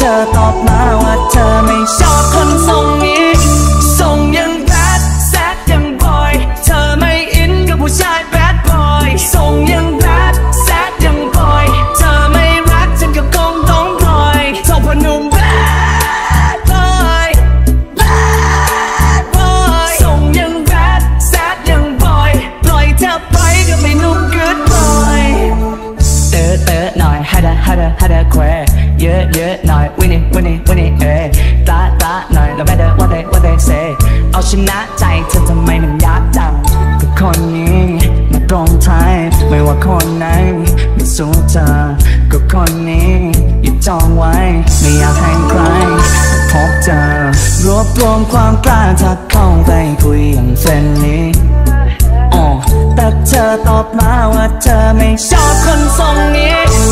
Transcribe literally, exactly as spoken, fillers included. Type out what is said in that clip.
อตอบมาว่าเธอไม่ชอบคนทรงนี้ทรงยังแบดแซดยังบอยเธอไม่อินกับผู้ชายแบดบอยทรงยังแบดแซดยังบอยเธอไม่รักฉันก็คงต้องปล่อยเท่าพนุ่มแบดบอยแบดบอยทรงยังแบดแซดยังบอยปล่อยเธอไปก็ไม่นุ่ม good boy เตอเตอหน่อยฮัดฮัดฮัดแควเยอะเยอะหน่อยวินี่วินี่วินี่เอตาตาหน่อยแล้วแม่เด้อว่าเด้ว่าเด้เซเอาชนะใจเธอทำไมมันยากจังกับคนนี้มาตรงท้ายไม่ว่าคนไหนไม่สู้เธอกับคนนี้อย่าจองไว้ไม่อยากให้ใครพบเจอรวบรวมความกล้าทักเข้าไปคุยอย่างเฟรนลี่แต่เธอตอบมาว่าเธอไม่ชอบคนทรงนี้